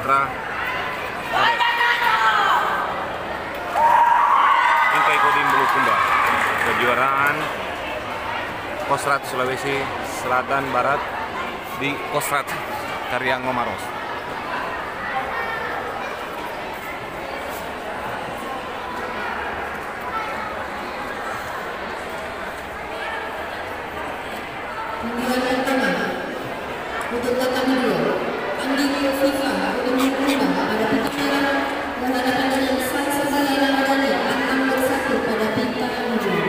Putra Inkai Kodim Bulukumba, kejuaraan Kostrad Sulawesi Selatan Barat di Kostrad Karyango Maros. Untuk kata kedua, Andi Fifa untuk Bulukumba pada pita merah berhadapan dengan Salsa Salina Madani angka nomor 1 pada pita kedua.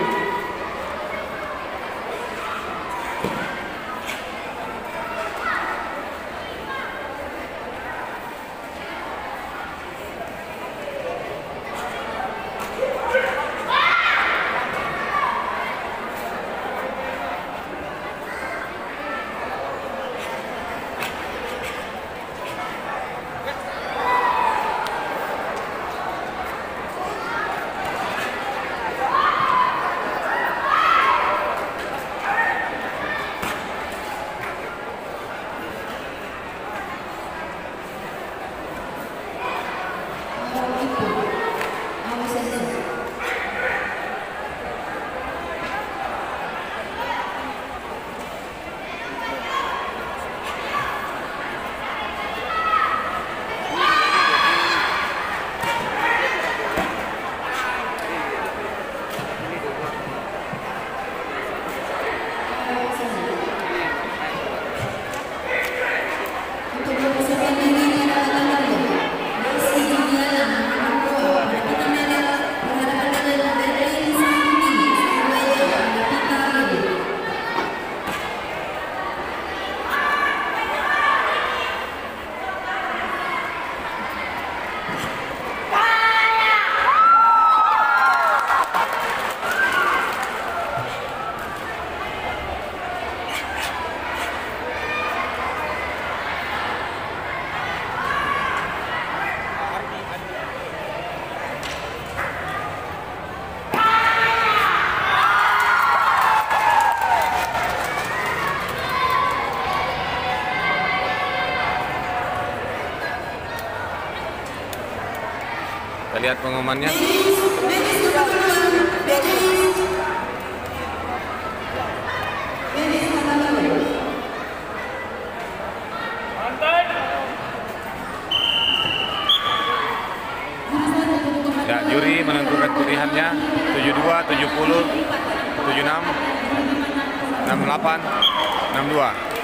Kita lihat pengumumannya. Ya, juri menentukan pilihannya 72, 70, 76, 68, 62.